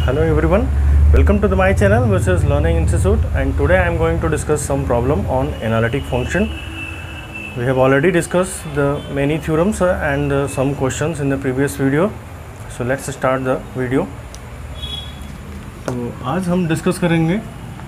Hello everyone, welcome to my channel which is Learning Institute, and today I am going to discuss some problem on analytic function. We have already discussed the many theorems and some questions in the previous video. So let's start the video. तो आज हम discuss करेंगे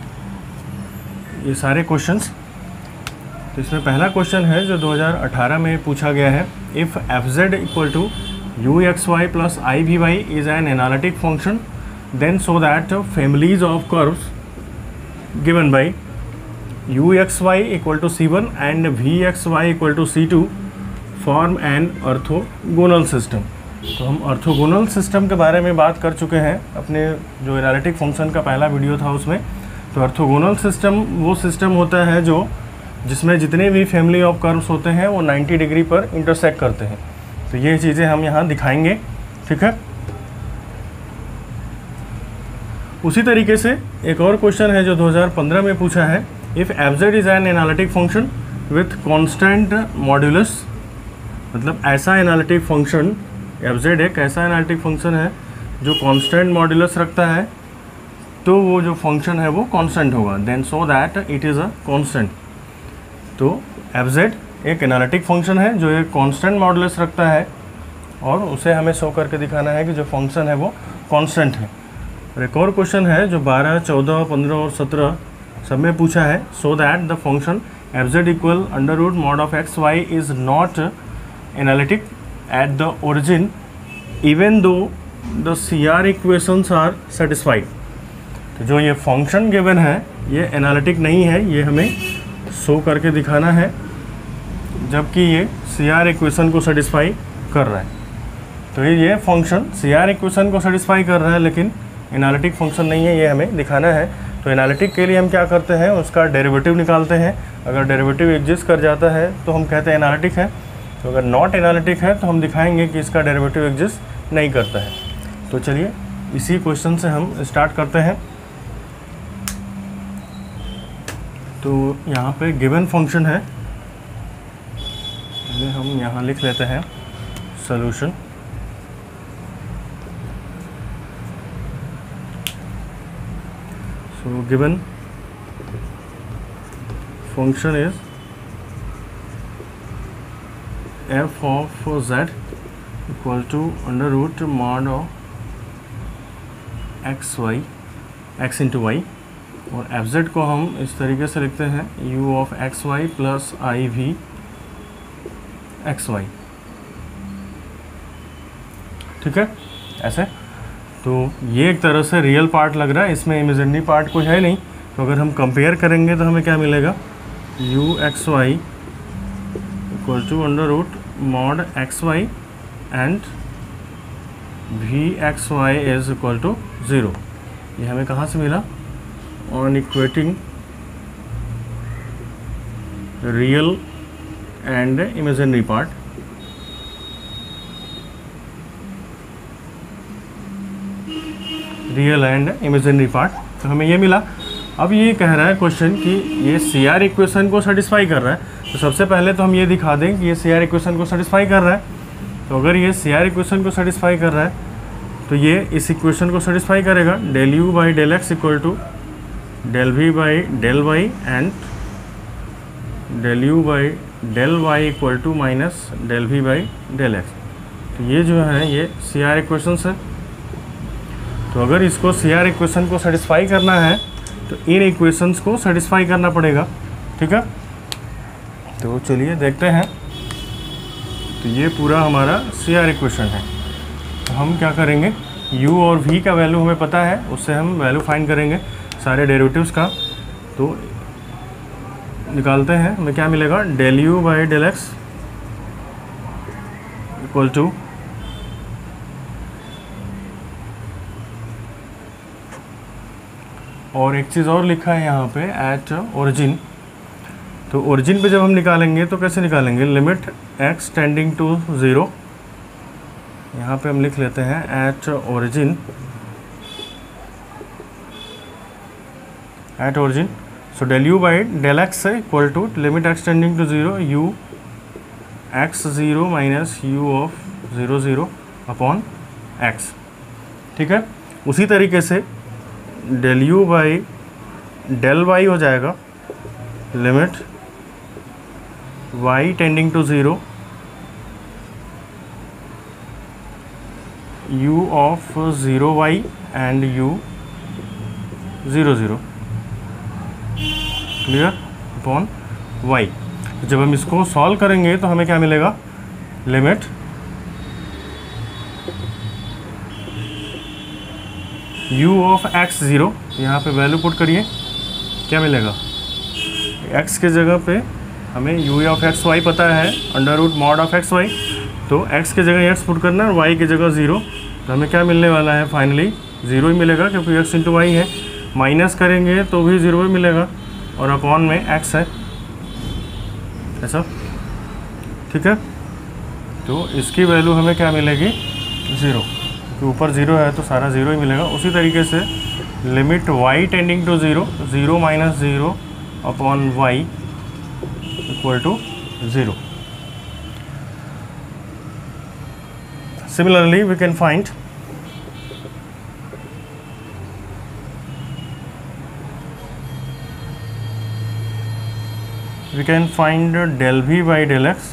ये सारे questions. तो इसमें पहला question है जो 2018 में पूछा गया है, if fz equal to uxy plus ivy is an analytic function then so that families of curves given by uxy equal to c1 and vxy equal to c2 form an orthogonal system। तो हम orthogonal system के बारे में बात कर चुके हैं अपने जो एनालिटिक फंक्शन का पहला वीडियो था उसमें। तो ऑर्थोगोनल सिस्टम वो सिस्टम होता है जो जिसमें जितने भी फैमिली ऑफ कर्व्स होते हैं वो 90 डिग्री पर इंटरसेक्ट करते हैं। तो ये चीज़ें हम यहाँ दिखाएंगे, ठीक है। उसी तरीके से एक और क्वेश्चन है जो 2015 में पूछा है, if fz is an analytic function with constant modulus, मतलब ऐसा एनालिटिक फंक्शन fz एक ऐसा एनालिटिक फंक्शन है जो कांस्टेंट मॉड्यूलस रखता है, तो वो जो फंक्शन है वो कांस्टेंट होगा, then so that it is a constant. तो fz एक एनालिटिक फंक्शन है जो एक कांस्टेंट मॉड्यूलस रखता है और उसे हमें शो करके दिखाना है कि जो फंक्शन है वो कांस्टेंट है। एक और क्वेश्चन है जो 12, 14, 15 और 17 सब में पूछा है, so that the function fz equal under root mod of x y is not analytic at the origin even though the CR equations are satisfied. तो जो ये फंक्शन गिवन है ये एनालिटिक नहीं है, ये हमें शो करके दिखाना है, जबकि ये CR इक्वेशन को सेटिस्फाई कर रहा है। तो ये फंक्शन CR इक्वेशन को सेटिस्फाई कर रहा है लेकिन एनालिटिक फंक्शन नहीं है, ये हमें दिखाना है। तो एनालिटिक के लिए हम क्या करते हैं, उसका डेरिवेटिव निकालते हैं। अगर डेरिवेटिव एग्जिस्ट कर जाता है तो हम कहते हैं एनालिटिक है, तो अगर नॉट एनालिटिक है तो हम दिखाएंगे कि इसका डेरिवेटिव एग्जिस्ट नहीं करता है। तो चलिए इसी क्वेश्चन से हम स्टार्ट करते हैं। तो यहाँ पे गिवन फंक्शन है, हम यहाँ लिख लेते हैं solution. So given function is f of z equal to under root mod of x into y, और fz को हम इस तरीके से लिखते हैं u of x y plus i v x y, ठीक है ऐसे। तो ये एक तरह से रियल पार्ट लग रहा है, इसमें इमेजिनरी पार्ट कोई है नहीं। तो अगर हम कंपेयर करेंगे तो हमें क्या मिलेगा, u x y equal to under root mod x y and v x y is equal to 0। ये हमें कहाँ से मिला, on equating real and imaginary part. Real and imaginary part, तो हमें ये मिला। अब ये कह रहा है क्वेश्चन कि ये CR इक्वेशन को सेटिस्फाई कर रहा है। तो सबसे पहले तो हम ये दिखा दें कि ये CR इक्वेशन को सेटिस्फाई कर रहा है। तो अगर ये CR इक्वेशन को सेटिस्फाई कर रहा है तो ये इस इक्वेशन को सेटिस्फाई करेगा, del u by del x equal to del v by del y and del u by del y equal to minus del v by del x. तो ये जो है ये CR इक्वेशंस है। तो अगर इसको CR इक्वेशन को सेटिस्फाई करना है तो इन इक्वेशंस को सेटिस्फाई करना पड़ेगा, ठीक है। तो चलिए देखते हैं। तो ये पूरा हमारा CR इक्वेशन है। तो हम क्या करेंगे, u और v का वैल्यू हमें पता है, उससे हम वैल्यू फाइंड करेंगे सारे डेरिवेटिव्स का। तो निकालते हैं, हमें क्या मिलेगा, del u by del x equal to और एक चीज़ और लिखा है यहाँ पे एट ओरिजिन। तो ओरिजिन पे जब हम निकालेंगे तो कैसे निकालेंगे, लिमिट x टेंडिंग टू 0। यहाँ पे हम लिख लेते हैं at origin, so del u by del x equal to limit x tending to 0 u x0 minus u of 0 0 upon x, ठीक है। उसी तरीके से del u by del y हो जाएगा limit y tending to 0 u of 0y and u 0 0 clear upon y। जब हम इसको सॉल्व करेंगे तो हमें क्या मिलेगा, लिमिट u ऑफ x 0, यहाँ पे वैल्यू पुट करिए, क्या मिलेगा, x के जगह पे हमें u ऑफ एक्स वाई पता है, under root mod of x y, तो x के जगह x पुट करना है और y के जगह 0, तो हमें क्या मिलने वाला है, फाइनली 0 ही मिलेगा क्योंकि x इंटू वाई है। माइनस करेंगे तो भी 0 ही मिलेगा और अपॉन में x है, ऐसा ठीक है। तो इसकी वैल्यू हमें क्या मिलेगी, 0, क्योंकि ऊपर 0 है तो सारा 0 ही मिलेगा। उसी तरीके से limit y tending to 0 0 minus 0 upon y equal to 0। Similarly we can find del v by del x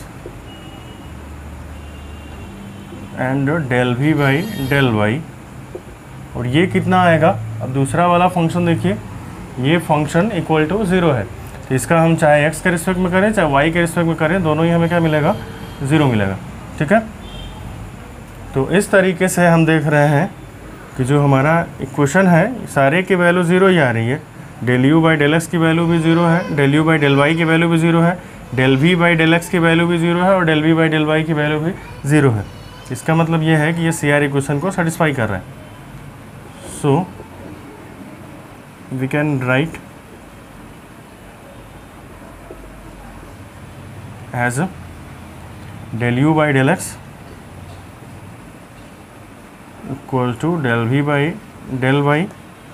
and del v by del y, और ये कितना आएगा, अब दूसरा वाला फंक्शन देखिए, ये फंक्शन इक्वल टू 0 है, तो इसका हम चाहे x के रिस्पेक्ट में करें चाहे y के रिस्पेक्ट में करें, दोनों ही हमें क्या मिलेगा, 0 मिलेगा, ठीक है। तो इस तरीके से हम देख रहे हैं कि जो हमारा इक्वेशन है सारे की वैल्यू 0 ही आ रही है। Del u by del x की वैल्यू भी 0 है, del u by del y की वैल्यू भी 0 है, del v by del x की वैल्यू भी 0 है और del v by del y की वैल्यू भी 0 है। इसका मतलब ये है कि ये सी आर इक्वेशन को सेटिस्फाई कर रहा है। So we can write as del u by del x equal to del v by del y,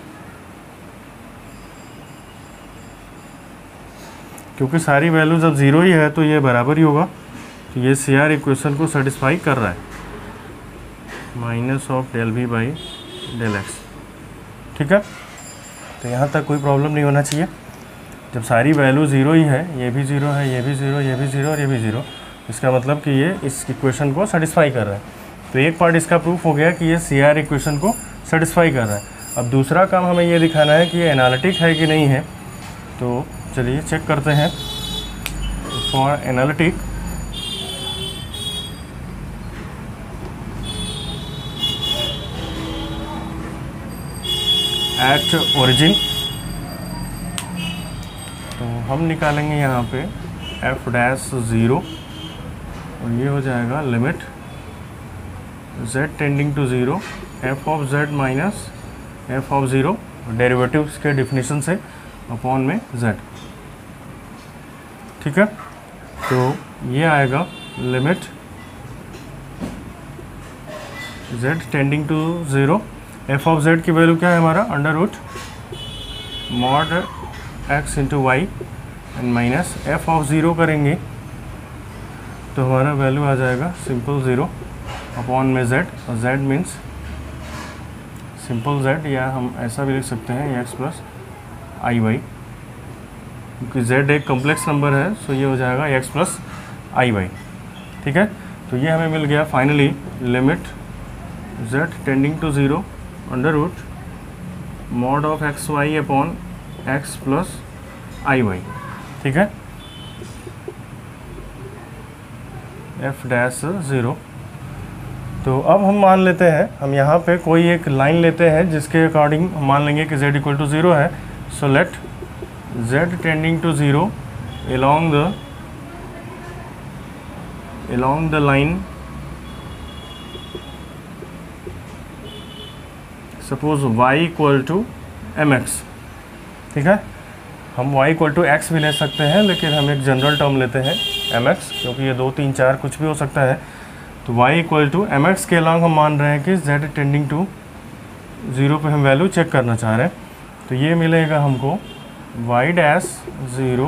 क्योंकि सारी वैल्यू जब 0 ही है तो ये बराबर ही होगा, तो ये सी आर इक्वेशन को सेटिस्फाई कर रहा है, minus of del v by del x, ठीक है। तो यहाँ तक कोई प्रॉब्लम नहीं होना चाहिए। जब सारी वैल्यू 0 ही है, ये भी 0 है, ये भी 0, ये भी 0 और ये भी 0, इसका मतलब कि ये इस इक्वेशन को सेटिस्फाई कर रहा है। तो एक पार्ट इसका प्रूफ हो गया कि ये सी आर इक्वेशन को सेटिस्फाई कर रहा है। अब दूसरा काम हमें ये दिखाना है कि ये एनालिटिक है कि नहीं है, तो चलिए चेक करते हैं। फॉर एनालिटिक एट ओरिजिन, तो हम निकालेंगे यहाँ पे एफ डैश 0 और ये हो जाएगा limit z tending to 0 f of z minus f of 0 derivatives के डिफिनीशन से अपॉन में z, ठीक है। तो ये आएगा limit z tending to 0, f of z की वैल्यू क्या है हमारा, under root mod x into y and minus f of 0 करेंगे तो हमारा वैल्यू आ जाएगा सिंपल 0 अपॉन में z, और z मीन्स सिंपल z, या हम ऐसा भी लिख सकते हैं x प्लस आई वाई, क्योंकि z एक कॉम्प्लेक्स नंबर है, सो ये हो जाएगा x प्लस आई वाई, ठीक है। तो ये हमें मिल गया finally limit z tending to 0 under root mod of x y upon x plus i y, ठीक है, f डैश 0। तो अब हम मान लेते हैं, हम यहाँ पे कोई एक लाइन लेते हैं जिसके अकॉर्डिंग हम मान लेंगे कि z इक्वल टू 0 है। So let z tending to 0 along the line, suppose y equal to mx, ठीक है। हम y इक्वल टू x भी ले सकते हैं, लेकिन हम एक जनरल टर्म लेते हैं mx, क्योंकि ये 2 3 4 कुछ भी हो सकता है। तो y इक्वल टू mx के अलॉन्ग हम मान रहे हैं कि z टेंडिंग टू 0 पे हम वैल्यू चेक करना चाह रहे हैं। तो ये मिलेगा हमको y dash 0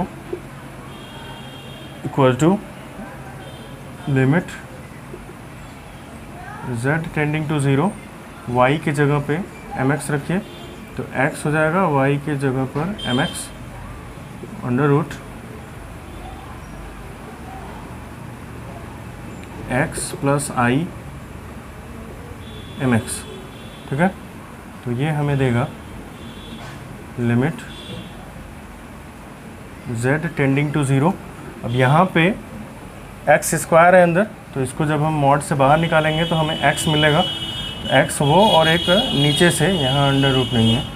equal to limit z tending to 0, y की जगह पे mx रखिए, तो x हो जाएगा y के जगह पर mx under root x plus i mx, ठीक है। तो ये हमें देगा लिमिट z टेंडिंग टू 0। अब यहाँ पे x स्क्वायर है अंदर, तो इसको जब हम मॉड से बाहर निकालेंगे तो हमें x मिलेगा। x वो और एक नीचे से, यहाँ अंडर रूट नहीं है,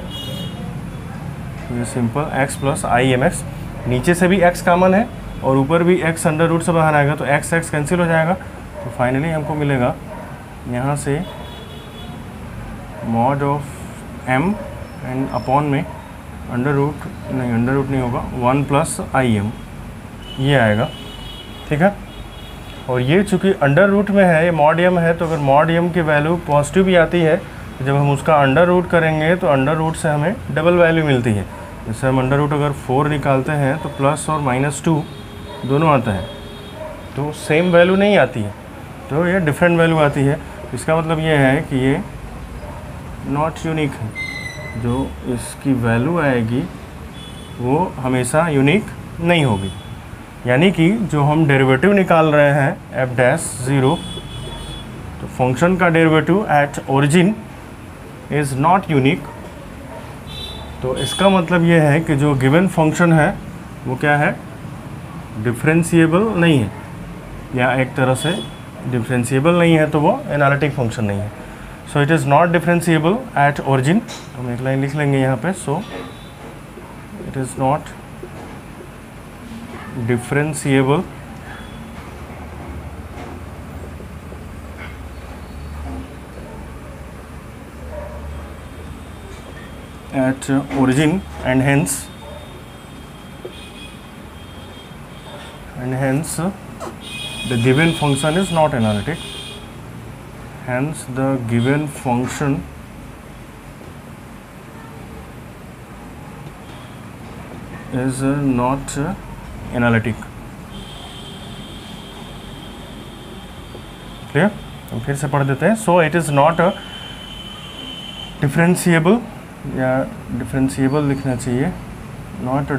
ये simple x plus i mx, नीचे से भी x कॉमन है और ऊपर भी x अंडर रूट से बाहर आएगा, तो x कैंसिल हो जाएगा। तो फाइनली हमको मिलेगा यहाँ से mod of m and upon में अंडर रूट नहीं होगा, 1 प्लस आई एम, ये आएगा, ठीक है। और ये चूँकि अंडर रूट में है, ये मॉड m है, तो अगर मॉड m की वैल्यू पॉजिटिव भी आती है, तो जब हम उसका अंडर रूट करेंगे तो अंडर रूट से हमें डबल वैल्यू मिलती है। जैसे हम अंडर रूट अगर 4 निकालते हैं तो प्लस और -2 दोनों आता है, तो सेम वैल्यू नहीं आती है, तो ये डिफरेंट वैल्यू आती है। इसका मतलब ये है कि ये नॉट यूनिक है, जो इसकी वैल्यू आएगी वो हमेशा यूनिक नहीं होगी। यानी कि जो हम डेरिवेटिव निकाल रहे हैं f डैश 0, तो फंक्शन का derivative at origin is not unique. तो इसका मतलब ये है कि जो गिवन फंक्शन है वो क्या है, डिफरेंशिएबल नहीं है, या एक तरह से डिफरेंशिएबल नहीं है, तो वो एनालिटिक फंक्शन नहीं है। So it is not differentiable at origin. हम एक लाइन लिख लेंगे यहाँ पे, so it is not differentiable at origin, and hence the given function is not analytic. Hence the given function is not analytic. Clear? हम फिर से पढ़ देते हैं। So it is not a differentiable, या डिफरेंशिएबल लिखना चाहिए, not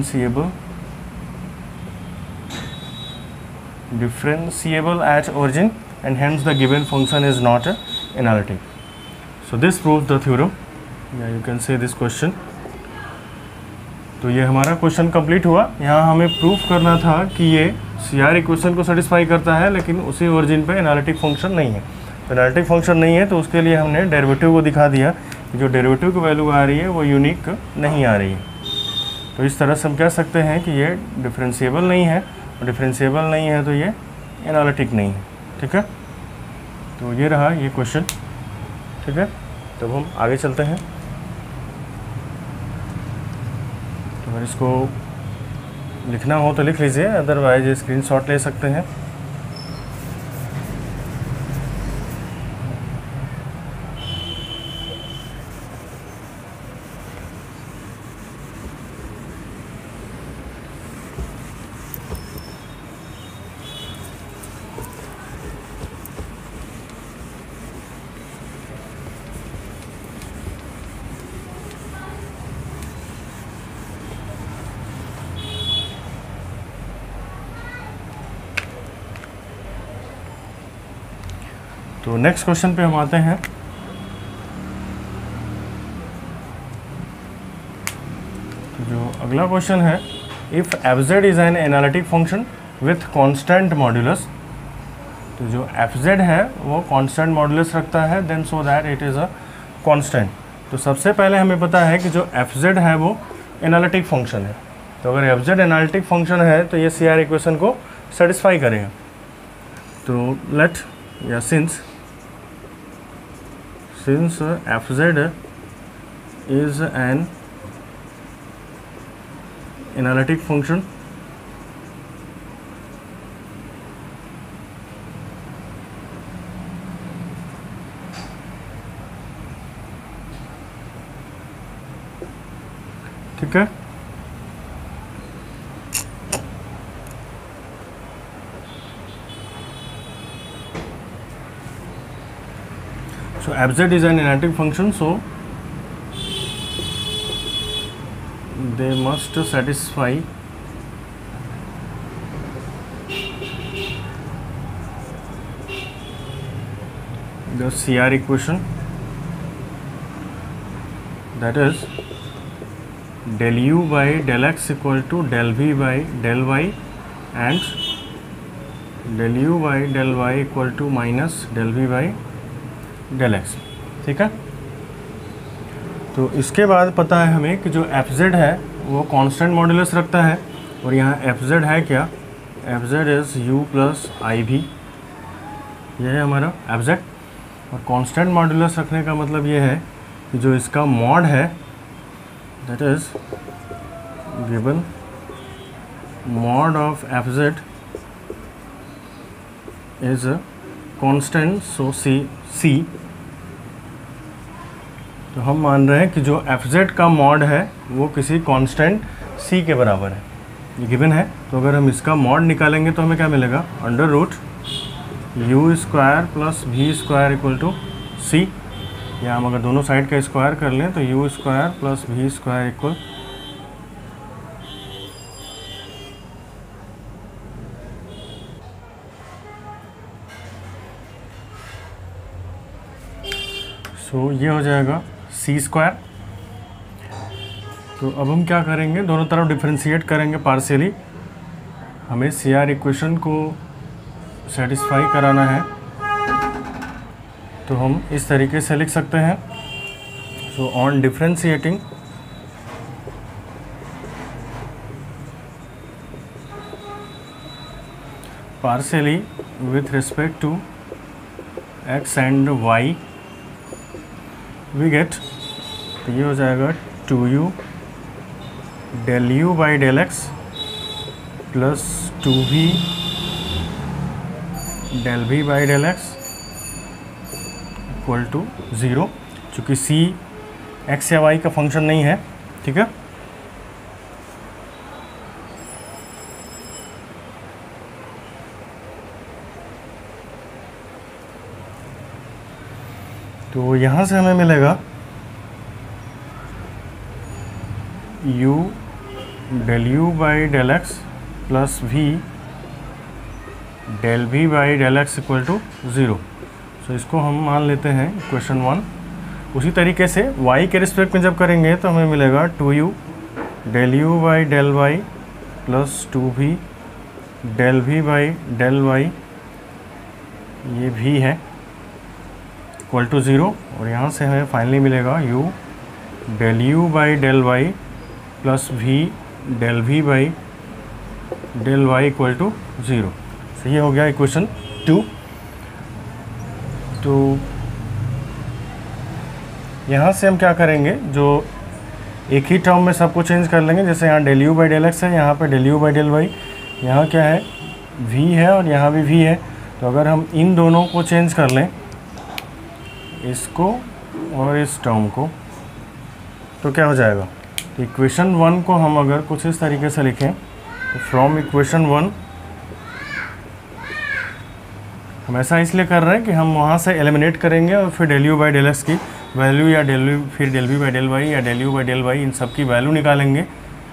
differentiable at origin, and hence the given function is not analytic. So this proves the theorem, या you can say this question. तो ये हमारा क्वेश्चन कंप्लीट हुआ। यहाँ हमें प्रूफ करना था कि ये CR इक्वेशन को सेटिस्फाई करता है, लेकिन उसी ओरिजिन पे एनालिटिक फंक्शन नहीं है। तो एनालिटिक फंक्शन नहीं है, तो उसके लिए हमने डेरिवेटिव को दिखा दिया, जो डेरिवेटिव की वैल्यू आ रही है वो यूनिक नहीं आ रही है। तो इस तरह से हम कह सकते हैं कि ये डिफरेंशिएबल नहीं है, और डिफरेंशिएबल नहीं है तो ये एनालिटिक नहीं है, ठीक है। तो ये रहा ये क्वेश्चन, ठीक है। तब हम आगे चलते हैं। तो अगर इसको लिखना हो तो लिख लीजिए, अदरवाइज स्क्रीनशॉट ले सकते हैं। तो नेक्स्ट क्वेश्चन पे हम आते हैं। तो जो अगला क्वेश्चन है, if fz is an analytic function with constant modulus. तो जो fz है वो कांस्टेंट मॉड्यूलस रखता है, then so that it is a constant. तो सबसे पहले हमें पता है कि जो fz है वो एनालिटिक फंक्शन है। तो अगर fz एनालिटिक फंक्शन है तो ये CR इक्वेशन को सेटिस्फाई करेगा। तो लेट या since fz is an analytic function, ठीक है। So fz is an analytic function, so they must satisfy the CR equation, that is del u by del x equal to del v by del y and del u by del y equal to minus del v by del x। ठीक है, तो इसके बाद पता है हमें कि जो fz है वो कांस्टेंट मॉड्यूलस रखता है, और यहाँ fz है क्या, fz is u plus i भी, यह है हमारा fz। और कांस्टेंट मॉड्यूलस रखने का मतलब ये है कि जो इसका मॉड है that is given mod of fz is a constant, so c। तो हम मान रहे हैं कि जो fz का मॉड है वो किसी कांस्टेंट c के बराबर है, ये गिवन है। तो अगर हम इसका मॉड निकालेंगे तो हमें क्या मिलेगा, under root u square plus v square equal to c, या हम अगर दोनों साइड का स्क्वायर कर लें तो u square plus v square equal so ये हो जाएगा c स्क्वायर। तो अब हम क्या करेंगे, दोनों तरफ डिफरेंशिएट करेंगे पार्शियली, हमें CR इक्वेशन को सेटिस्फाई कराना है, तो हम इस तरीके से लिख सकते हैं। So on differentiating partially with respect to x and y we get, तो ये हो जाएगा 2u del u by del x plus 2v del v by del x equal to 0, चूँकि c x या y का फंक्शन नहीं है। ठीक है, तो यहाँ से हमें मिलेगा u del u by del x plus v del v by del x equal to 0। So इसको हम मान लेते हैं इक्वेशन 1। उसी तरीके से y के रिस्पेक्ट में जब करेंगे तो हमें मिलेगा 2u del u by del y plus 2v del v by del y, ये v है, इक्वल टू 0। और यहाँ से हमें फाइनली मिलेगा u del u by del y plus v del v by del y equal to 0। तो ये हो गया इक्वेशन 2। तो यहाँ से हम क्या करेंगे, जो एक ही टर्म में सबको चेंज कर लेंगे, जैसे यहाँ del u by del x है, यहाँ पे del u by del y, यहाँ क्या है v है और यहाँ भी v है। तो अगर हम इन दोनों को चेंज कर लें, इसको और इस टर्म को, तो क्या हो जाएगा, तो इक्वेशन 1 को हम अगर कुछ इस तरीके से लिखें, तो फ्रॉम इक्वेशन 1, हम ऐसा इसलिए कर रहे हैं कि हम वहाँ से एलिमिनेट करेंगे और फिर del u by del x की वैल्यू, या फिर del v by del y या del u by del y, इन सब की वैल्यू निकालेंगे।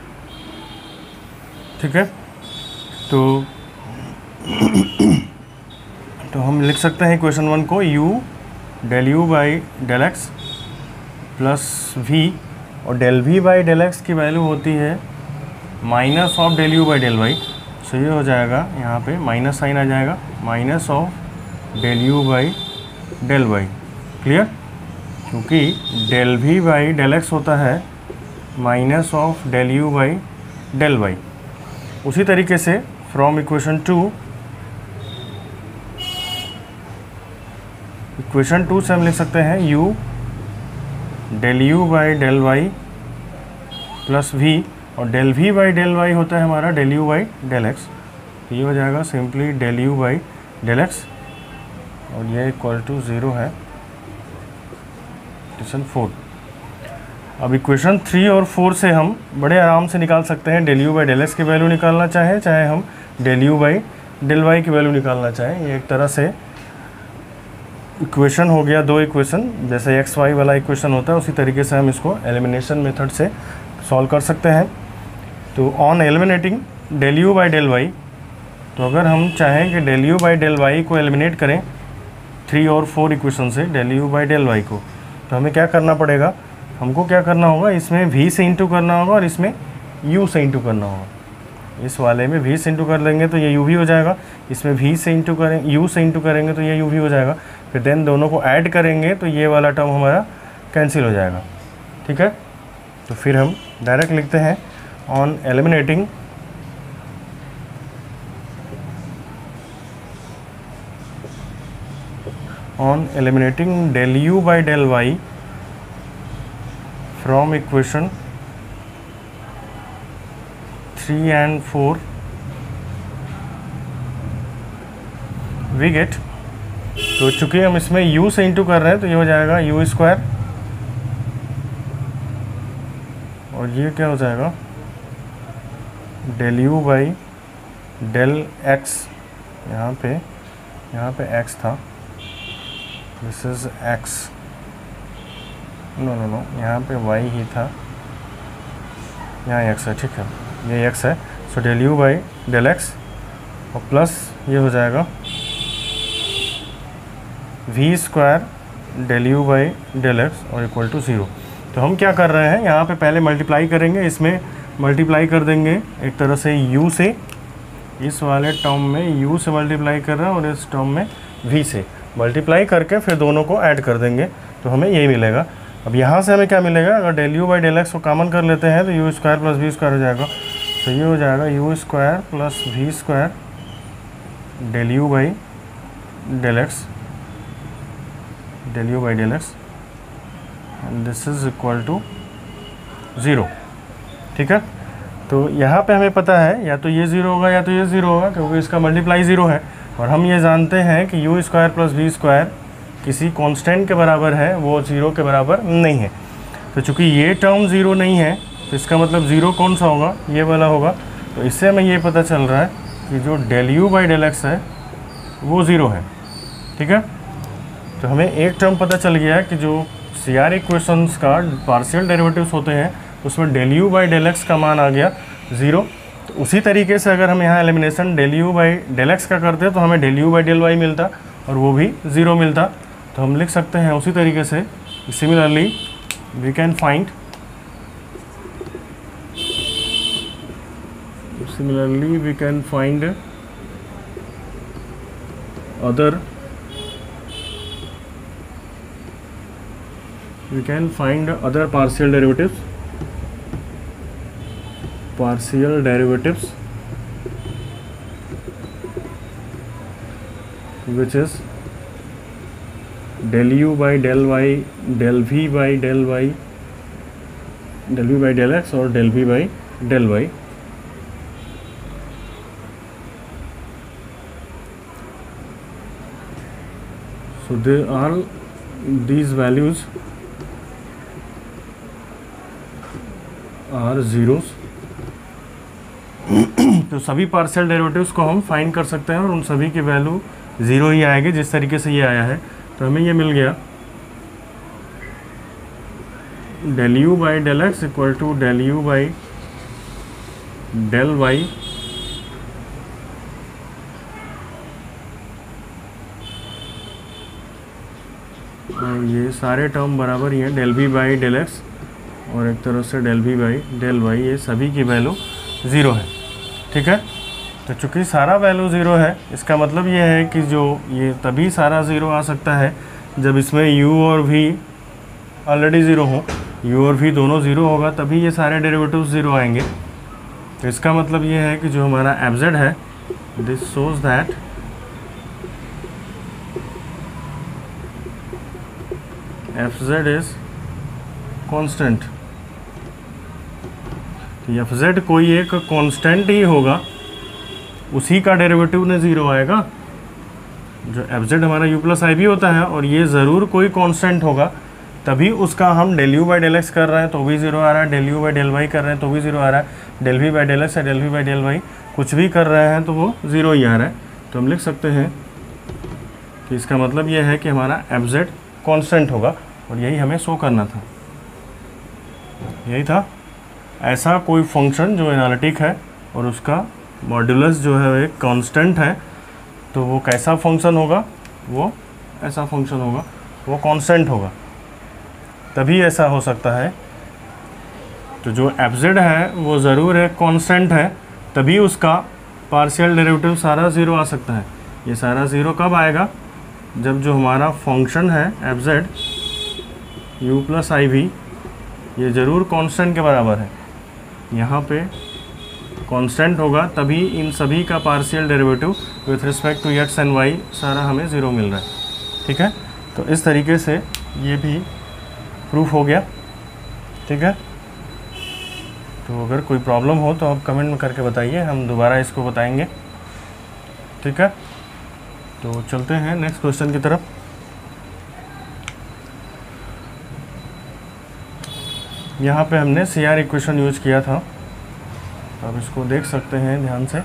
ठीक है, तो हम लिख सकते हैं इक्वेशन 1 को u del u by del x plus v, और del v by del x की वैल्यू होती है minus of del u by del y। सो ये हो जाएगा, यहाँ पे माइनस साइन आ जाएगा, minus of del u by del y। Clear, क्योंकि del v by del x होता है minus of del u by del y। उसी तरीके से फ्रॉम इक्वेशन 2 से हम लिख सकते हैं u del u by del y plus v, और del v by del y होता है हमारा del u by del x। तो ये हो जाएगा simply del u by del x, और ये इक्वल टू 0 है क्वेश्चन 4। अब इक्वेशन 3 और 4 से हम बड़े आराम से निकाल सकते हैं del u by del x की वैल्यू निकालना चाहे हम del u by del y की वैल्यू निकालना चाहें। ये एक तरह से इक्वेशन हो गया, दो इक्वेशन, जैसे एक्स वाई वाला इक्वेशन होता है उसी तरीके से हम इसको एलिमिनेशन मेथड से सॉल्व कर सकते हैं। तो on eliminating del u by del y, तो अगर हम चाहें कि del u by del y को एलिमिनेट करें 3 और 4 इक्वेशन से del u by del y को, तो हमें क्या करना पड़ेगा, हमको क्या करना होगा, इसमें v से इंटू करना होगा और इसमें u से इंटू करना होगा। इस वाले में v से इंटू कर लेंगे तो ये u भी हो जाएगा, इसमें v से इंटू करें u से इंटू करेंगे तो ये u भी हो जाएगा, फिर देन दोनों को ऐड करेंगे तो ये वाला टर्म हमारा कैंसिल हो जाएगा। ठीक है, तो फिर हम डायरेक्ट लिखते हैं on eliminating del u by del y from equation 3 and 4 we get, तो चूंकि हम इसमें u से इंटू कर रहे हैं तो ये हो जाएगा u स्क्वायर, और ये क्या हो जाएगा del u by del x, यहाँ पे x था, दिस इज x, नो यहाँ पे y ही था, यहाँ x है। ठीक है, ये x है, so del u by del x और प्लस ये हो जाएगा v square del u by del x और इक्वल टू 0। तो हम क्या कर रहे हैं, यहाँ पे पहले मल्टीप्लाई करेंगे, इसमें मल्टीप्लाई कर देंगे एक तरह से u से, इस वाले टर्म में u से मल्टीप्लाई कर रहे हैं और इस टर्म में v से मल्टीप्लाई करके फिर दोनों को ऐड कर देंगे तो हमें यही मिलेगा। अब यहाँ से हमें क्या मिलेगा, अगर del u by del x को कॉमन कर लेते हैं तो u square plus v square हो जाएगा, तो ये हो जाएगा u square plus v square del u by del x and this is equal to 0। ठीक है, तो यहाँ पे हमें पता है या तो ये 0 होगा या तो ये 0 होगा, क्योंकि इसका मल्टीप्लाई 0 है, और हम ये जानते हैं कि u square plus v square किसी कांस्टेंट के बराबर है, वो 0 के बराबर नहीं है। तो चूंकि ये टर्म 0 नहीं है तो इसका मतलब 0 कौन सा होगा, ये वाला होगा। तो इससे हमें ये पता चल रहा है कि जो del u by del x है वो 0 है। ठीक है, तो हमें एक टर्म पता चल गया है कि जो CR इक्वेशंस का पार्शियल डेरिवेटिव्स होते हैं उसमें del u by del x का मान आ गया 0। तो उसी तरीके से अगर हम यहाँ elimination del u by del x का करते तो हमें del u by del y मिलता और वो भी 0 मिलता। तो हम लिख सकते हैं उसी तरीके से, similarly we can find other partial derivatives which is del u by del y, del v by del y, del v by del x और del v by del y। So these values are zeros। तो सभी partial derivatives को हम find कर सकते हैं और उन सभी की वैल्यू 0 ही आएगी जिस तरीके से ये आया है। तो हमें ये मिल गया del u by del x equal to del u by del y और ये सारे टर्म बराबर ही हैं, del v by del x और एक तरह से del v by del y, ये सभी की वैल्यू 0 है। ठीक है, तो चूँकि सारा वैल्यू 0 है इसका मतलब ये है कि जो ये तभी सारा 0 आ सकता है जब इसमें u और v ऑलरेडी 0 हो, u और v दोनों 0 होगा तभी ये सारे डेरिवेटिव्स 0 आएंगे। तो इसका मतलब ये है कि जो हमारा एफ है, this shows that f is constant. तो एफ कोई एक कांस्टेंट ही होगा, उसी का डेरिवेटिव ने 0 आएगा। जो एफ हमारा u प्लस आई भी होता है और ये ज़रूर कोई कांस्टेंट होगा, तभी उसका हम del u by del x कर रहे हैं तो भी 0 आ रहा है, del u by del y कर रहे हैं तो भी 0 आ रहा है, del v by del x या del v by del y कुछ भी कर रहे हैं तो वो 0 ही आ रहा है। तो हम लिख सकते हैं तो इसका मतलब ये है कि हमारा एफ जेड कॉन्स्टेंट होगा, और यही हमें शो करना था, यही था। ऐसा कोई फंक्शन जो एनालिटिक है और उसका मॉड्यूलस जो है एक कांस्टेंट है, तो वो कैसा फंक्शन होगा, वो ऐसा फंक्शन होगा, वो कांस्टेंट होगा, तभी ऐसा हो सकता है। तो जो एफ जेड है वो ज़रूर है कांस्टेंट है, तभी उसका पार्शियल डेरिवेटिव सारा ज़ीरो आ सकता है। ये सारा ज़ीरो कब आएगा, जब जो हमारा फंक्शन है f z u plus i v ये ज़रूर कांस्टेंट के बराबर है, यहाँ पे कांस्टेंट होगा, तभी इन सभी का partial derivative with respect to x and y सारा हमें ज़ीरो मिल रहा है। ठीक है, तो इस तरीके से ये भी प्रूफ हो गया। ठीक है, तो अगर कोई प्रॉब्लम हो तो आप कमेंट में करके बताइए, हम दोबारा इसको बताएंगे। ठीक है, तो चलते हैं नेक्स्ट क्वेश्चन की तरफ। यहाँ पे हमने सी आर इक्वेशन यूज किया था, तो आप इसको देख सकते हैं ध्यान से।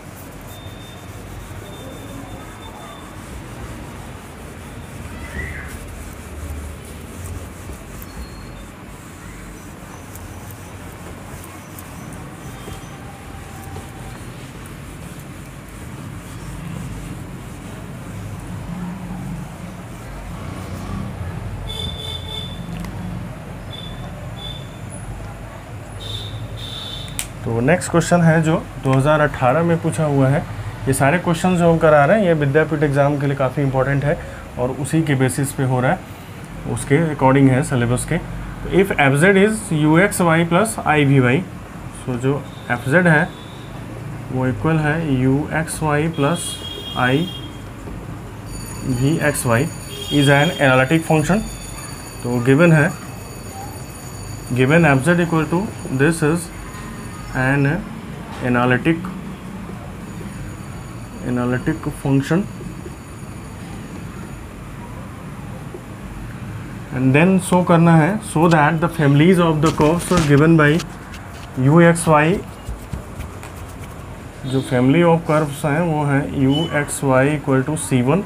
तो नेक्स्ट क्वेश्चन है जो 2018 में पूछा हुआ है। ये सारे क्वेश्चन जो हम करा रहे हैं ये विद्यापीठ एग्ज़ाम के लिए काफ़ी इंपॉर्टेंट है और उसी के बेसिस पे हो रहा है, उसके अकॉर्डिंग है सिलेबस के। तो if f z is u x y plus i v y, so जो एफ जेड है वो इक्वल है u x y plus i v x y is an analytic function. तो गिवन है, given f z equal to this is an analytic function, and then show करना है so that the families of the curves are given by u x y। जो family of curves हैं वो हैं u x y equal to c1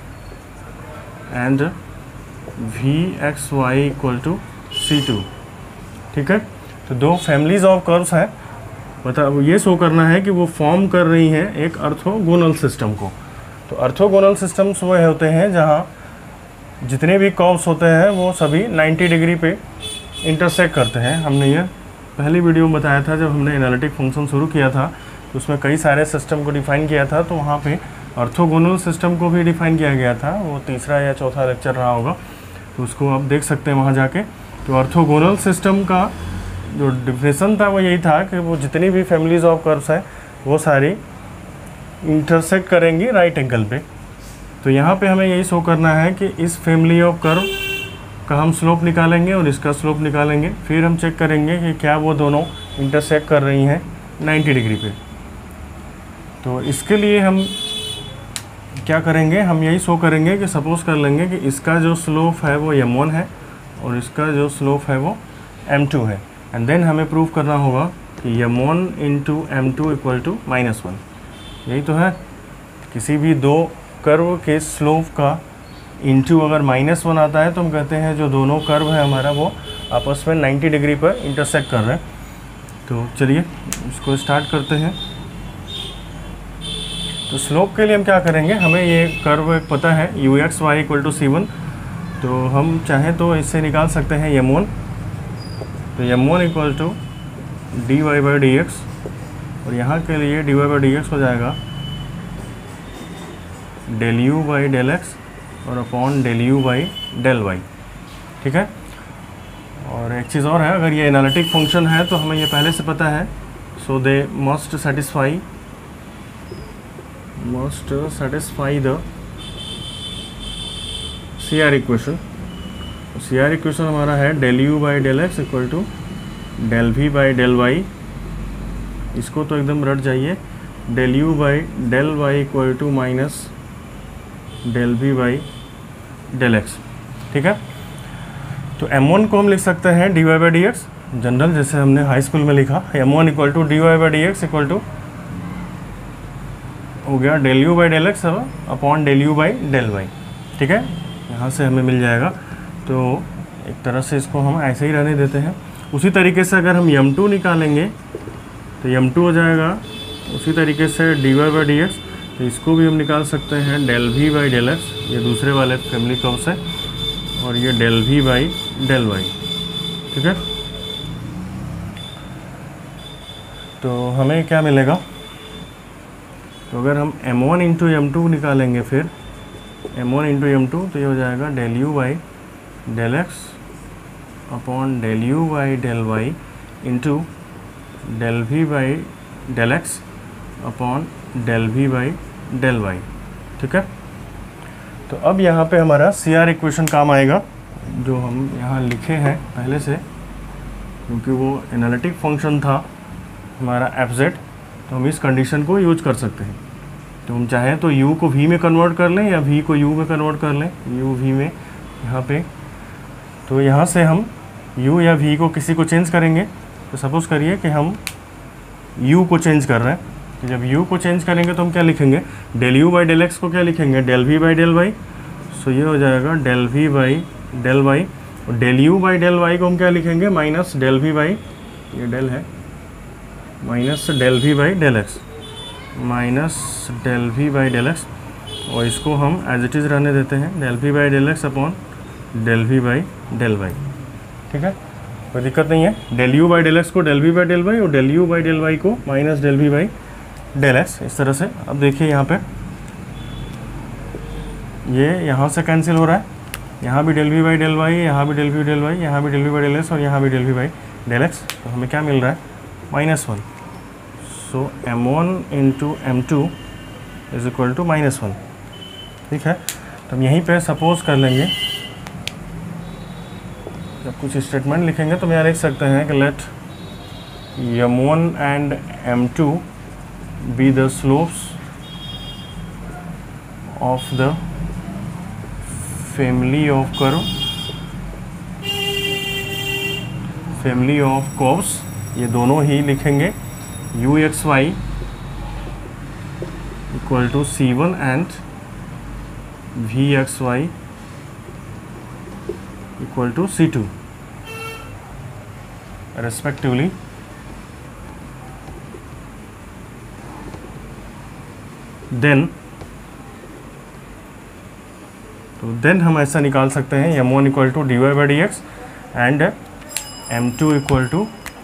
and v x y equal to c2। ठीक है, तो दो फैमिलीज ऑफ कर्व्स हैं, मतलब ये शो करना है कि वो फॉर्म कर रही हैं एक ऑर्थोगोनल सिस्टम को। तो ऑर्थोगोनल सिस्टम्स वो होते हैं जहाँ जितने भी कर्व्स होते हैं वो सभी 90 डिग्री पे इंटरसेक्ट करते हैं। हमने ये पहली वीडियो में बताया था, जब हमने एनालिटिक फंक्शन शुरू किया था तो उसमें कई सारे सिस्टम को डिफ़ाइन किया था, तो वहाँ पे ऑर्थोगोनल सिस्टम को भी डिफ़ाइन किया गया था। वो तीसरा या चौथा लेक्चर रहा होगा, तो उसको आप देख सकते हैं वहाँ जाके। तो ऑर्थोगोनल सिस्टम का जो डिफिनेशन था वो यही था कि वो जितनी भी फैमिलीज ऑफ कर्व्स हैं वो सारी इंटरसेक्ट करेंगी राइट एंगल पे। तो यहाँ पे हमें यही शो करना है कि इस फैमिली ऑफ कर्व का हम स्लोप निकालेंगे और इसका स्लोप निकालेंगे, फिर हम चेक करेंगे कि क्या वो दोनों इंटरसेक्ट कर रही हैं 90 डिग्री पे। तो इसके लिए हम क्या करेंगे, हम यही शो करेंगे कि सपोज़ कर लेंगे कि इसका जो स्लोप है वो m1 है और इसका जो स्लोप है वो m2 है, एंड देन हमें प्रूव करना होगा कि m1 into m2 equal to -1। यही तो है, किसी भी दो कर्व के स्लोप का इंटू अगर -1 आता है तो हम कहते हैं जो दोनों कर्व है हमारा वो आपस में 90 डिग्री पर इंटरसेक्ट कर रहे हैं। तो चलिए इसको स्टार्ट करते हैं। तो स्लोप के लिए हम क्या करेंगे, हमें ये कर्व एक पता है u x y equal to c1, तो हम चाहें तो इससे निकाल सकते हैं m1। तो m1 equal to d y by d x, और यहाँ के लिए d y by d x हो जाएगा del u by del x और upon del u by del y. ठीक है, और एक चीज़ और है, अगर ये एनालिटिक फंक्शन है तो हमें ये पहले से पता है, so they must satisfy the C R equation. C R equation हमारा है del u by del x equal to del v by del y. इसको तो एकदम रट जाइए, del u by del y equal to minus del v by del x. ठीक है, तो m1 को हम लिख सकते हैं d y by d x general, जैसे हमने हाई स्कूल में लिखा, m1 equal to d y by d x equal to हो गया del u by del x upon del u by del y. ठीक है, यहाँ से हमें मिल जाएगा। तो एक तरह से इसको हम ऐसे ही रहने देते हैं। उसी तरीके से अगर हम m2 निकालेंगे तो m2 हो जाएगा उसी तरीके से dy बाई डी एक्स, तो इसको भी हम निकाल सकते हैं del v by del x, ये दूसरे वाले फैमिली कर्व्स है, और ये del v by del y. ठीक है, तो हमें क्या मिलेगा, तो अगर हम m1 इंटू m2 निकालेंगे, फिर m1 इंटू m2, तो ये हो जाएगा del u by del x upon del u by del y into del v by del x upon del v by del y. ठीक है, तो अब यहाँ पे हमारा CR इक्वेशन काम आएगा जो हम यहाँ लिखे हैं पहले से, क्योंकि वो एनालिटिक फंक्शन था हमारा fz, तो हम इस कंडीशन को यूज कर सकते हैं। तो हम चाहें तो u को v में कन्वर्ट कर लें या v को u में कन्वर्ट कर लें, u v में यहाँ पे। तो यहाँ से हम u या v को किसी को चेंज करेंगे, तो सपोज़ करिए कि हम u को चेंज कर रहे हैं, तो जब u को चेंज करेंगे तो हम क्या लिखेंगे, del u by del x को क्या लिखेंगे, del v by del y. So ये हो जाएगा del v by del y, और del u by del y को हम क्या लिखेंगे, माइनस डेल v बाई, ये डेल है, minus del v by del x, minus del v by del x, और इसको हम एज इट इज़ रहने देते हैं, del v by del x upon del v by del y. ठीक है, कोई दिक्कत नहीं है। Del u by del x को del v by del y और del u by del y को minus del v by del x, इस तरह से। अब देखिए यहाँ पे ये यहाँ से कैंसिल हो रहा है, यहाँ भी del v by del y, यहाँ भी डेल v डेल वाई, यहाँ भी del v by del x और यहाँ भी del v by del x, तो हमें क्या मिल रहा है, -1। So m1 into m2 is equal to -1। ठीक है, तो हम यहीं पे सपोज कर लेंगे, जब कुछ स्टेटमेंट लिखेंगे तो हम यहाँ लिख सकते हैं कि let m1 and m2 be the slopes of the family of curves, ये दोनों ही लिखेंगे uxy equal to c1 and vxy equal to c2 respectively। Then हम ऐसा निकाल सकते हैं m1 equal to d y by d x and m2 equal to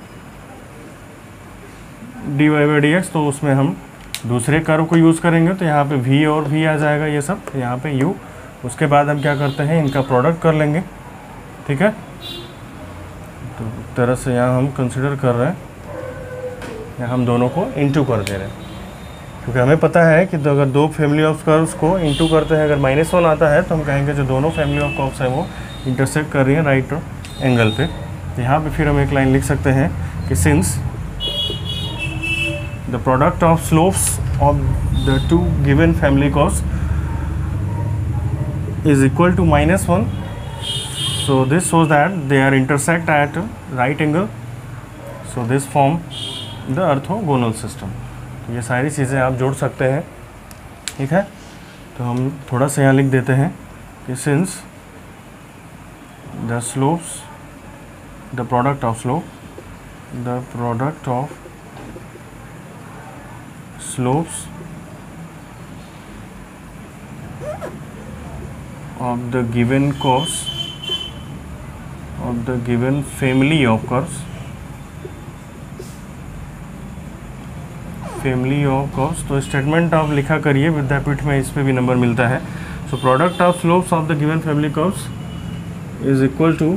d y by d x. तो उसमें हम दूसरे कर्व को यूज़ करेंगे, तो यहाँ पे v और v आ जाएगा ये सब, तो यहाँ पे u। उसके बाद हम क्या करते हैं, इनका प्रोडक्ट कर लेंगे। ठीक है, तो एक तरह से यहाँ हम कंसिडर कर रहे हैं, यहाँ हम दोनों को इंटू कर दे रहे हैं, क्योंकि हमें पता है कि अगर दो फैमिली ऑफ कर्व्स को इंटू करते हैं, अगर -1 आता है तो हम कहेंगे जो दोनों फैमिली ऑफ कर्व्स है वो इंटरसेक्ट कर रही है राइट एंगल पे। यहाँ पे फिर हम एक लाइन लिख सकते हैं कि since the product of slopes of the two given family curves is equal to -1, so this shows that they are intersect at right angle, so this form the orthogonal system. तो ये सारी चीज़ें आप जोड़ सकते हैं। ठीक है, तो हम थोड़ा सा यहाँ लिख देते हैं कि since the slopes, the product of slope, the product of slopes of the given curves of the given family of curves, family of curves. तो स्टेटमेंट आप लिखा करिए, विद्यापीठ में इस पे भी नंबर मिलता है। So product of slopes of the given family curves is equal to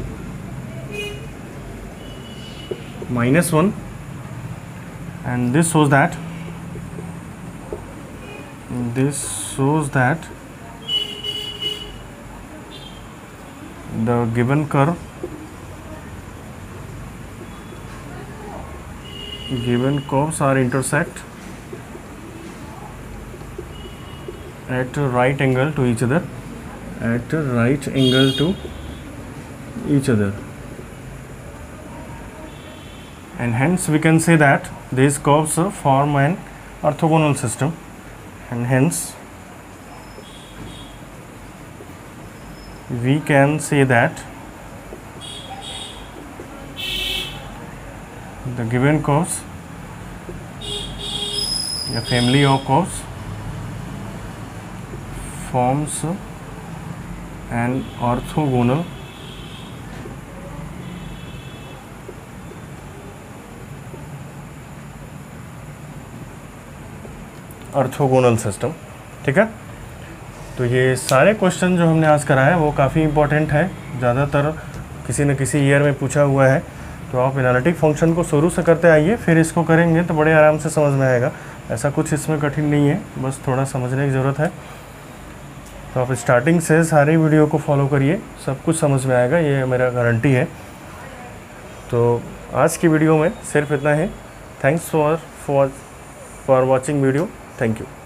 -1 and this shows that the given curve given curves are intersect at right angle to each other, at right angle to each other, and hence we can say that these curves form an orthogonal system, and hence we can say that the given curves, a family of curves, forms an orthogonal system. ठीक है, तो ये सारे question जो हमने आज कराए वो काफ़ी इंपॉर्टेंट है, ज़्यादातर किसी न किसी ईयर में पूछा हुआ है। तो आप एनालिटिक फंक्शन को शुरू से करते आइए, फिर इसको करेंगे तो बड़े आराम से समझ में आएगा। ऐसा कुछ इसमें कठिन नहीं है, बस थोड़ा समझने की ज़रूरत है। तो आप स्टार्टिंग से सारी वीडियो को फॉलो करिए, सब कुछ समझ में आएगा, ये मेरा गारंटी है। तो आज की वीडियो में सिर्फ इतना ही। Thanks for watching video. Thank you.